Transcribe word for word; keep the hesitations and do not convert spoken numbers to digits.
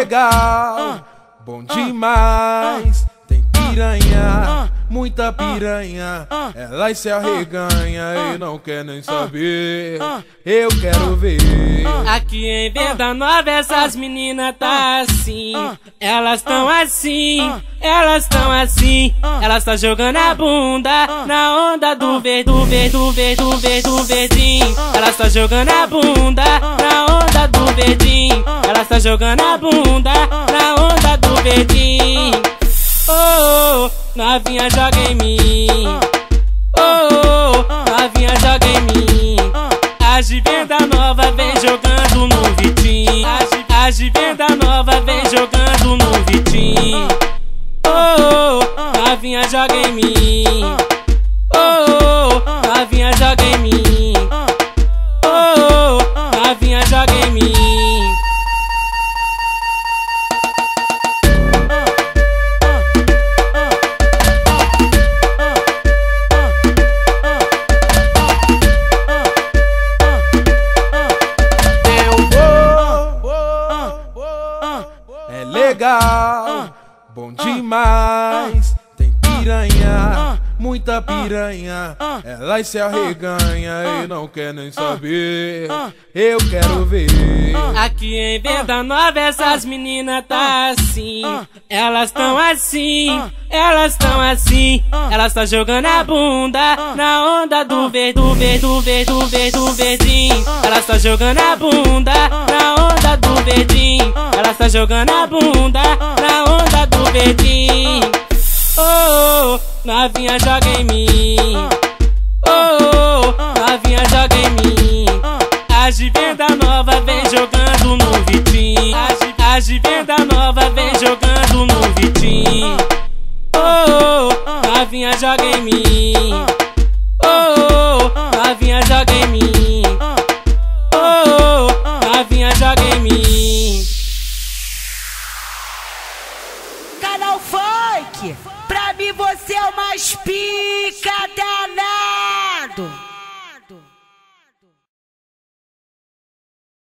legal, bom demais. Tem piranha, muita piranha. Elas se arreganha e não quer nem saber. Eu quero ver. Aqui em Venda Nova essas meninas tá assim. Elas tão assim, elas tão assim. Elas tá jogando a bunda na onda do verde, do verde, do verde, do verde, do verdinho. Elas tá jogando a bunda na onda do verdinho. Elas tá jogando a bunda na onda do verdinho. Oh, oh, novinha joga em mim. Oh, oh, novinha joga em mim. As de Venda Nova vem jogando no Vitinho. As de Venda Nova vem jogando no Vitinho. Oh, oh, novinha joga em mim. Oh, oh, novinha joga em mim. Oh, oh, novinha joga em mim. É legal, bom demais. Tem piranha, muita piranha. Elas se arreganha e não quer nem saber. Eu quero ver. Aqui em Venda Nova essas meninas tá assim. Elas tão assim, elas tão assim. Elas tá jogando a bunda na onda do verde, do verde, do verde, do verde, do verdinho. Elas tá jogando a bunda na onda do verdinho. Elas tá jogando a bunda na onda do verdinho. Oh, oh, novinha joga em mim. Oh, oh, novinha joga em mim. As de Venda Nova vem jogando no Vitinho. As de Venda Nova vem jogando no Vitinho. Oh, oh, novinha joga em mim. Oh, oh, novinha joga em mim. Oh, oh, novinha joga em mim. Canal Funk, pra mim você é o mais pica danado.